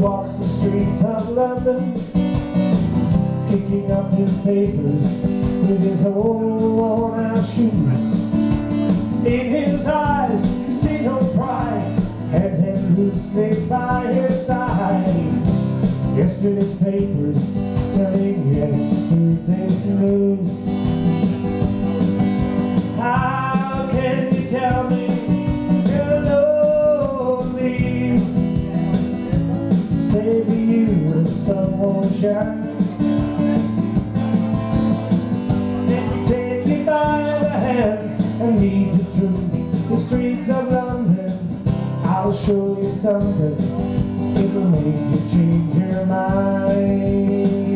walks the streets of London, kicking up his papers with his old worn-out shoes. In his eyes you see no pride, and then loosely by his side. Yesterday's papers telling yesterday's news. How can you tell me you're lonely? Saving you the sun won't shine. Then you take me by the hand and lead you through the streets of London. I'll show you something, it'll make you change your mind.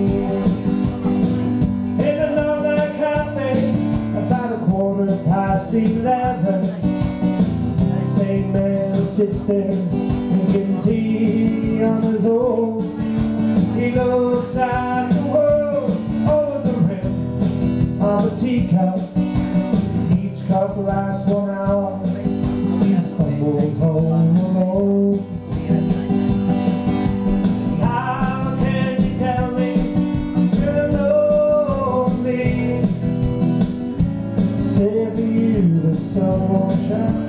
In another cafe, about 11:15, same man sits there drinking tea on his own. He looks at the world over the rim of a teacup. Each cup lasts 1 hour. He stumbles home alone. How can you tell me you're lonely? Say for you the sun won't shine.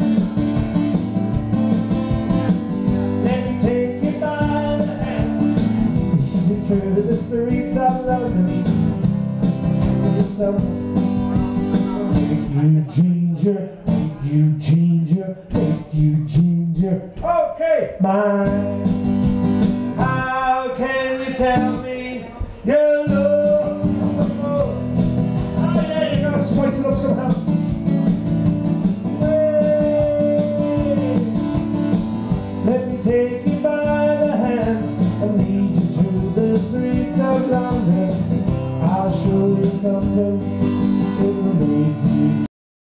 Then you take me by the hand, lead me through the streets of London. The sun make you change your okay mind. How can you tell me you're low? Oh yeah, you gotta spice it up somehow.